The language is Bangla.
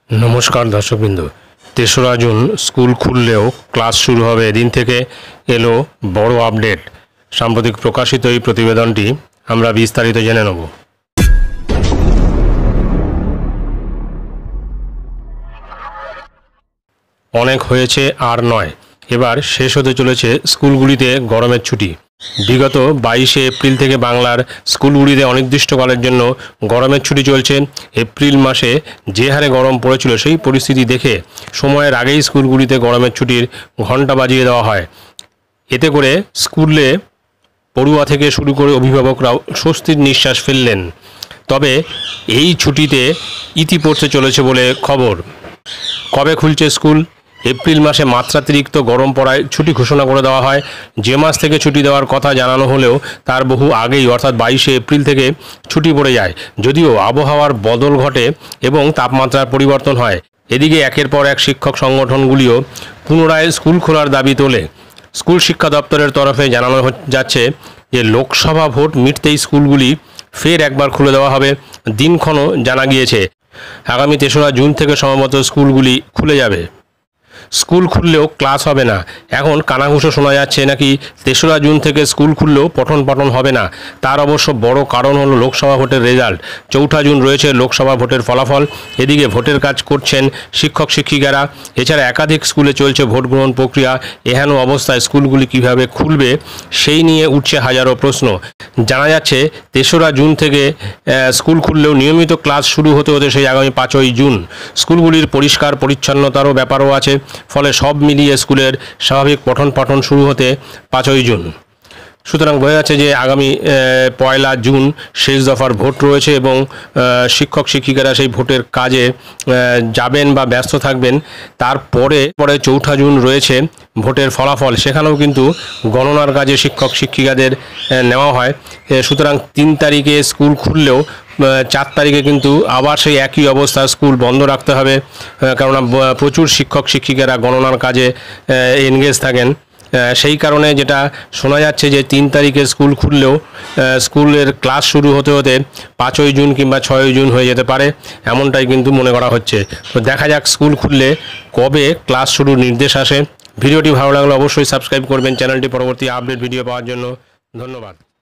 नमस्कार दर्शकबिंदु 3रा जून स्कूल खुललेও क्लास शुरू হবে এদিন থেকে এলো বড় আপডেট। সাম্প্রতিক প্রকাশিত এই প্রতিবেদনটি আমরা বিস্তারিত জেনে নেব। অনেক হয়েছে আর নয়, এবার শেষ হতে চলেছে স্কুলগুলিতে গরমের ছুটি। বিগত 22 এপ্রিল থেকে বাংলার স্কুলগুলিতে অনির্দিষ্টকালের জন্য গরমের ছুটি চলছে। এপ্রিল মাসে যে হারে গরম পড়েছিল সেই পরিস্থিতি দেখে সময়ের আগেই স্কুলগুলিতে গরমের ছুটির ঘণ্টা বাজিয়ে দেওয়া হয়। এতে করে স্কুলে পড়ুয়া থেকে শুরু করে অভিভাবকরাও স্বস্তির নিঃশ্বাস ফেললেন। তবে এই ছুটিতে ইতি পড়তে চলেছে বলে খবর। কবে খুলছে স্কুল? এপ্রিল মাসে মাত্রাতিরিক্ত গরম পড়ায় ছুটি ঘোষণা করে দেওয়া হয়। যে মাস থেকে ছুটি দেওয়ার কথা জানানো হলেও তার বহু আগেই অর্থাৎ 22 এপ্রিল থেকে ছুটি পড়ে যায়। যদিও আবহাওয়ার বদল ঘটে এবং তাপমাত্রার পরিবর্তন হয়। এদিকে একের পর এক শিক্ষক সংগঠনগুলিও পুনরায় স্কুল খোলার দাবি তোলে। স্কুল শিক্ষা দপ্তরের তরফে জানানো যাচ্ছে যে লোকসভা ভোট মিটতেই স্কুলগুলি ফের একবার খুলে দেওয়া হবে। দিনক্ষণও জানা গিয়েছে। আগামী 3রা জুন থেকে সম্ভবত স্কুলগুলি খুলে যাবে। স্কুল খুললেও ক্লাস হবে না। এখন কানাঘুষো শোনা যাচ্ছে নাকি 3রা জুন থেকে স্কুল খুললেও পঠন পাঠন হবে না। তার অবশ্য বড় কারণ হলো লোকসভা ভোটের রেজাল্ট। 4 জুন রয়েছে লোকসভা ভোটের ফলাফল। এদিকে ভোটের কাজ করছেন শিক্ষক শিক্ষিকারা। এছাড়া একাধিক স্কুলে চলছে ভোট গ্রহণ প্রক্রিয়া। এহেন অবস্থায় স্কুলগুলি কিভাবে খুলবে সেই নিয়ে উঠছে হাজারো প্রশ্ন। জানা যাচ্ছে 3রা জুন থেকে স্কুল খুললেও নিয়মিত ক্লাস শুরু হতে হতে সেই আগামী 5ই জুন। স্কুলগুলির পরিষ্কার পরিচ্ছন্নতারও ব্যাপারও আছে। ফলে সব মিলিয়ে স্কুলের স্বাভাবিক পঠন পাঠন শুরু হতে 5ই জুন। সুতরাং বোঝা যাচ্ছে যে আগামী 1 জুন শেষ দফার ভোট রয়েছে এবং শিক্ষক শিক্ষিকারা সেই ভোটের কাজে যাবেন বা ব্যস্ত থাকবেন। তারপরে 4 জুন রয়েছে ভোটের ফলাফল। সেখানেও কিন্তু গণনার কাজে শিক্ষক শিক্ষিকাদের নেওয়া হয়। সুতরাং 3 তারিখে স্কুল খুললেও 4 তারিখে কিন্তু আবার সেই একই অবস্থা, স্কুল বন্ধ রাখতে হবে। কেননা প্রচুর শিক্ষক শিক্ষিকারা গণনার কাজে এনগেজ থাকেন। সেই কারণে যেটা শোনা যাচ্ছে যে 3 তারিখে স্কুল খুললেও স্কুলের ক্লাস শুরু হতে হতে 5ই জুন কিংবা 6ই জুন হয়ে যেতে পারে, এমনটাই কিন্তু মনে করা হচ্ছে। তো দেখা যাক স্কুল খুললে কবে ক্লাস শুরুর নির্দেশ আসে। ভিডিওটি ভালো লাগলে অবশ্যই সাবস্ক্রাইব করবেন চ্যানেলটি পরবর্তী আপডেট ভিডিও পাওয়ার জন্য। ধন্যবাদ।